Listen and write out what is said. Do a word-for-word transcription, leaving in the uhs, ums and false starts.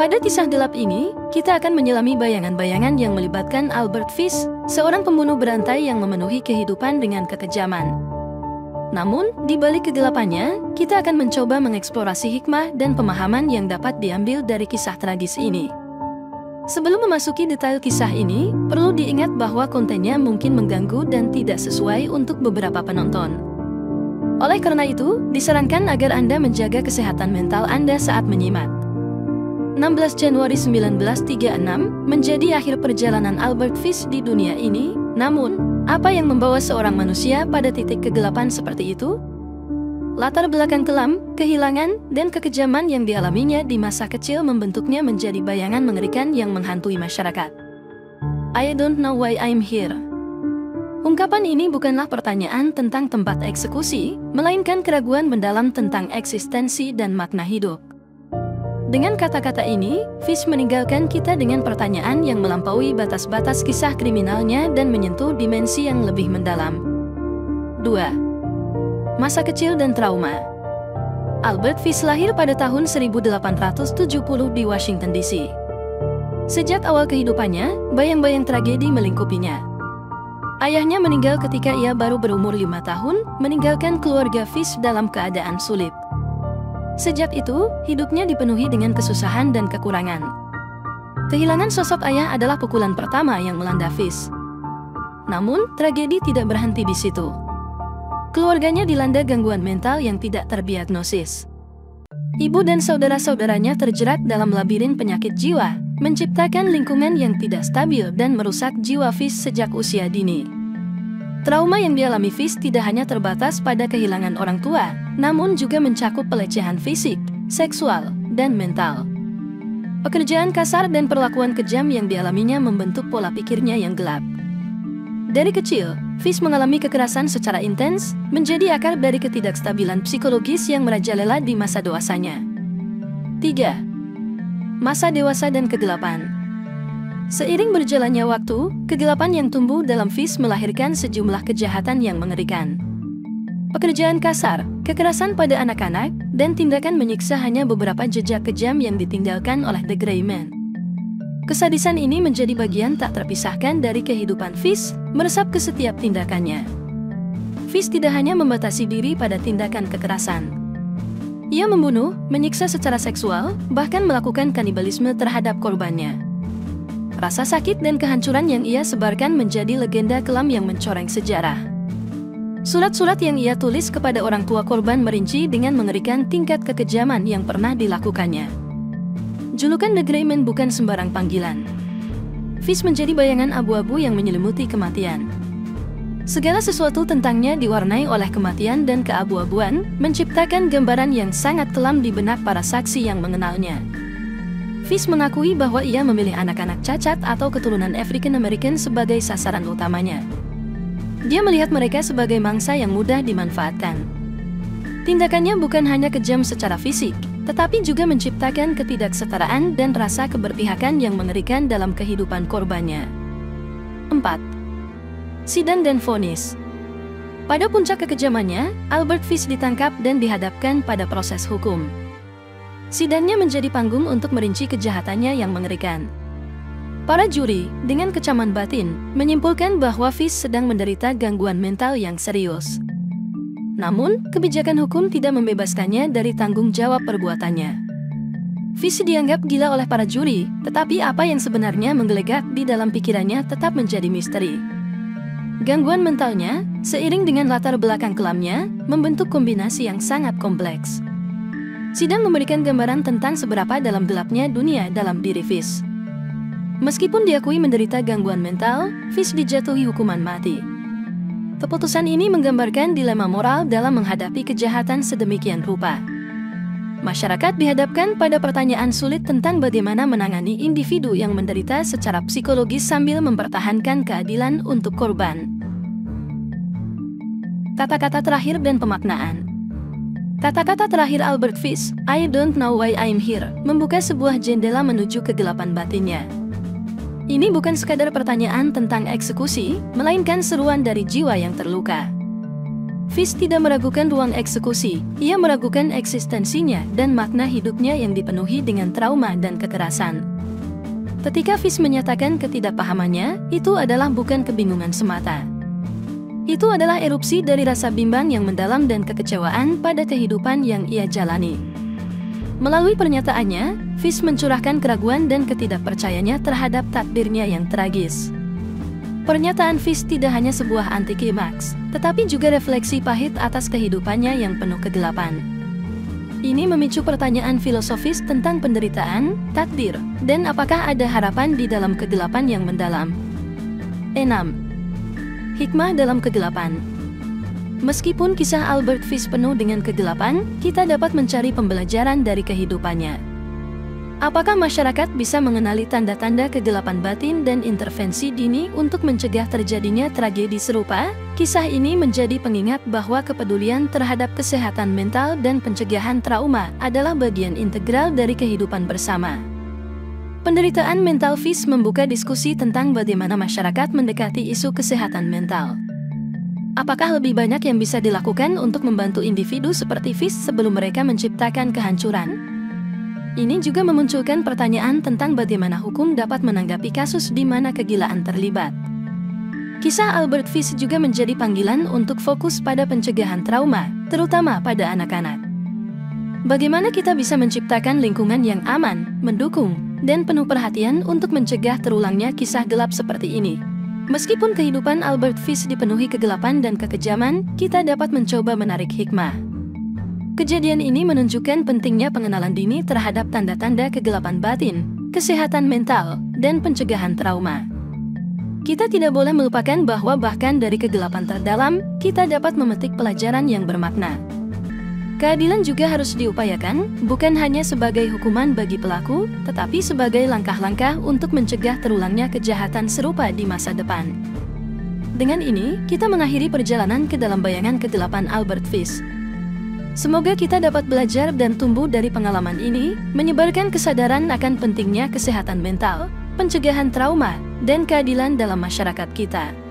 Pada kisah gelap ini, kita akan menyelami bayangan-bayangan yang melibatkan Albert Fish, seorang pembunuh berantai yang memenuhi kehidupan dengan kekejaman. Namun, di balik kegelapannya, kita akan mencoba mengeksplorasi hikmah dan pemahaman yang dapat diambil dari kisah tragis ini. Sebelum memasuki detail kisah ini, perlu diingat bahwa kontennya mungkin mengganggu dan tidak sesuai untuk beberapa penonton. Oleh karena itu, disarankan agar Anda menjaga kesehatan mental Anda saat menyimak. enam belas Januari seribu sembilan ratus tiga puluh enam menjadi akhir perjalanan Albert Fish di dunia ini. Namun, apa yang membawa seorang manusia pada titik kegelapan seperti itu? Latar belakang kelam, kehilangan, dan kekejaman yang dialaminya di masa kecil membentuknya menjadi bayangan mengerikan yang menghantui masyarakat. I don't know why I'm here. Ungkapan ini bukanlah pertanyaan tentang tempat eksekusi, melainkan keraguan mendalam tentang eksistensi dan makna hidup. Dengan kata-kata ini, Fish meninggalkan kita dengan pertanyaan yang melampaui batas-batas kisah kriminalnya dan menyentuh dimensi yang lebih mendalam. dua. Masa kecil dan trauma. Albert Fish lahir pada tahun seribu delapan ratus tujuh puluh di Washington D C. Sejak awal kehidupannya, bayang-bayang tragedi melingkupinya. Ayahnya meninggal ketika ia baru berumur lima tahun, meninggalkan keluarga Fish dalam keadaan sulit. Sejak itu, hidupnya dipenuhi dengan kesusahan dan kekurangan. Kehilangan sosok ayah adalah pukulan pertama yang melanda Fish. Namun, tragedi tidak berhenti di situ. Keluarganya dilanda gangguan mental yang tidak terdiagnosis. Ibu dan saudara-saudaranya terjerat dalam labirin penyakit jiwa, menciptakan lingkungan yang tidak stabil dan merusak jiwa Fish sejak usia dini. Trauma yang dialami Fish tidak hanya terbatas pada kehilangan orang tua, namun juga mencakup pelecehan fisik, seksual, dan mental. Pekerjaan kasar dan perlakuan kejam yang dialaminya membentuk pola pikirnya yang gelap. Dari kecil, Fish mengalami kekerasan secara intens, menjadi akar dari ketidakstabilan psikologis yang merajalela di masa dewasanya. tiga. Masa dewasa dan kegelapan. Seiring berjalannya waktu, kegelapan yang tumbuh dalam Fish melahirkan sejumlah kejahatan yang mengerikan. Pekerjaan kasar, kekerasan pada anak-anak, dan tindakan menyiksa hanya beberapa jejak kejam yang ditinggalkan oleh The Gray Man. Kesadisan ini menjadi bagian tak terpisahkan dari kehidupan Fish, meresap ke setiap tindakannya. Fish tidak hanya membatasi diri pada tindakan kekerasan. Ia membunuh, menyiksa secara seksual, bahkan melakukan kanibalisme terhadap korbannya. Rasa sakit dan kehancuran yang ia sebarkan menjadi legenda kelam yang mencoreng sejarah. Surat-surat yang ia tulis kepada orang tua korban merinci dengan mengerikan tingkat kekejaman yang pernah dilakukannya. Julukan The Gray Man bukan sembarang panggilan. Fish menjadi bayangan abu-abu yang menyelimuti kematian. Segala sesuatu tentangnya diwarnai oleh kematian dan keabu-abuan, menciptakan gambaran yang sangat kelam di benak para saksi yang mengenalnya. Fish mengakui bahwa ia memilih anak-anak cacat atau keturunan African American sebagai sasaran utamanya. Dia melihat mereka sebagai mangsa yang mudah dimanfaatkan. Tindakannya bukan hanya kejam secara fisik, tetapi juga menciptakan ketidaksetaraan dan rasa keberpihakan yang mengerikan dalam kehidupan korbannya. empat. Sidang dan vonis. Pada puncak kekejamannya, Albert Fish ditangkap dan dihadapkan pada proses hukum. Sidangnya menjadi panggung untuk merinci kejahatannya yang mengerikan. Para juri, dengan kecaman batin, menyimpulkan bahwa Fish sedang menderita gangguan mental yang serius. Namun, kebijakan hukum tidak membebaskannya dari tanggung jawab perbuatannya. Fish dianggap gila oleh para juri, tetapi apa yang sebenarnya menggelegak di dalam pikirannya tetap menjadi misteri. Gangguan mentalnya, seiring dengan latar belakang kelamnya, membentuk kombinasi yang sangat kompleks. Sidang memberikan gambaran tentang seberapa dalam gelapnya dunia dalam diri Fish. Meskipun diakui menderita gangguan mental, Fish dijatuhi hukuman mati. Keputusan ini menggambarkan dilema moral dalam menghadapi kejahatan sedemikian rupa. Masyarakat dihadapkan pada pertanyaan sulit tentang bagaimana menangani individu yang menderita secara psikologis sambil mempertahankan keadilan untuk korban. Kata-kata terakhir dan pemaknaan. Kata-kata terakhir Albert Fish, I don't know why I'm here, membuka sebuah jendela menuju kegelapan batinnya. Ini bukan sekadar pertanyaan tentang eksekusi, melainkan seruan dari jiwa yang terluka. Fish tidak meragukan ruang eksekusi, ia meragukan eksistensinya dan makna hidupnya yang dipenuhi dengan trauma dan kekerasan. Ketika Fish menyatakan ketidakpahamannya, itu adalah bukan kebingungan semata. Itu adalah erupsi dari rasa bimbang yang mendalam dan kekecewaan pada kehidupan yang ia jalani. Melalui pernyataannya, Fish mencurahkan keraguan dan ketidakpercayanya terhadap takdirnya yang tragis. Pernyataan Fish tidak hanya sebuah antiklimaks, tetapi juga refleksi pahit atas kehidupannya yang penuh kegelapan. Ini memicu pertanyaan filosofis tentang penderitaan, takdir, dan apakah ada harapan di dalam kegelapan yang mendalam. enam. Hikmah dalam kegelapan. Meskipun kisah Albert Fish penuh dengan kegelapan, kita dapat mencari pembelajaran dari kehidupannya. Apakah masyarakat bisa mengenali tanda-tanda kegelapan batin dan intervensi dini untuk mencegah terjadinya tragedi serupa? Kisah ini menjadi pengingat bahwa kepedulian terhadap kesehatan mental dan pencegahan trauma adalah bagian integral dari kehidupan bersama. Penderitaan mental Fish membuka diskusi tentang bagaimana masyarakat mendekati isu kesehatan mental. Apakah lebih banyak yang bisa dilakukan untuk membantu individu seperti Fish sebelum mereka menciptakan kehancuran? Ini juga memunculkan pertanyaan tentang bagaimana hukum dapat menanggapi kasus di mana kegilaan terlibat. Kisah Albert Fish juga menjadi panggilan untuk fokus pada pencegahan trauma, terutama pada anak-anak. Bagaimana kita bisa menciptakan lingkungan yang aman, mendukung, dan penuh perhatian untuk mencegah terulangnya kisah gelap seperti ini? Meskipun kehidupan Albert Fish dipenuhi kegelapan dan kekejaman, kita dapat mencoba menarik hikmah. Kejadian ini menunjukkan pentingnya pengenalan dini terhadap tanda-tanda kegelapan batin, kesehatan mental, dan pencegahan trauma. Kita tidak boleh melupakan bahwa bahkan dari kegelapan terdalam, kita dapat memetik pelajaran yang bermakna. Keadilan juga harus diupayakan, bukan hanya sebagai hukuman bagi pelaku, tetapi sebagai langkah-langkah untuk mencegah terulangnya kejahatan serupa di masa depan. Dengan ini, kita mengakhiri perjalanan ke dalam bayangan kegelapan Albert Fish. Semoga kita dapat belajar dan tumbuh dari pengalaman ini, menyebarkan kesadaran akan pentingnya kesehatan mental, pencegahan trauma, dan keadilan dalam masyarakat kita.